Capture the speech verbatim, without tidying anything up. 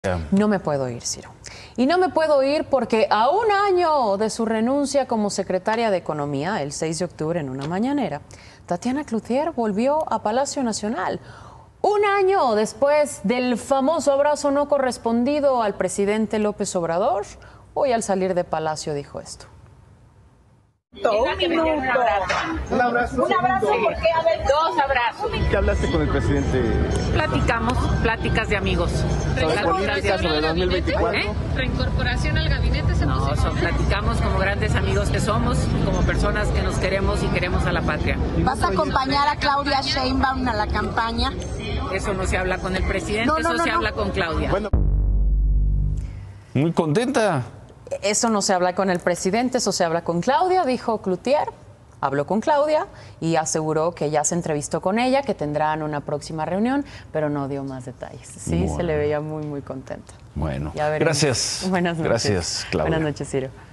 No me puedo ir, Ciro. Y no me puedo ir porque a un año de su renuncia como secretaria de Economía, el seis de octubre en una mañanera, Tatiana Clouthier volvió a Palacio Nacional. Un año después del famoso abrazo no correspondido al presidente López Obrador, hoy al salir de Palacio dijo esto. Un minuto. Un abrazo. Un abrazo. Un abrazo porque, a ver, dos abrazos. ¿Qué hablaste con el presidente? Platicamos, pláticas de amigos. ¿Sobre política, sobre dos mil veinticuatro? ¿Eh? ¿Reincorporación al gabinete? ¿Se No, son, platicamos como grandes amigos que somos, como personas que nos queremos y queremos a la patria. ¿Vas a acompañar a Claudia Sheinbaum a la campaña? Eso no se habla con el presidente, No, no, eso no, se no. habla con Claudia. Bueno, muy contenta. Eso no se habla con el presidente, eso se habla con Claudia, dijo Clouthier. Habló con Claudia y aseguró que ya se entrevistó con ella, que tendrán una próxima reunión, pero no dio más detalles. Sí, Bueno. Se le veía muy, muy contenta. Bueno, Ya veremos. gracias. Buenas noches. Gracias, Claudia. Buenas noches, Ciro.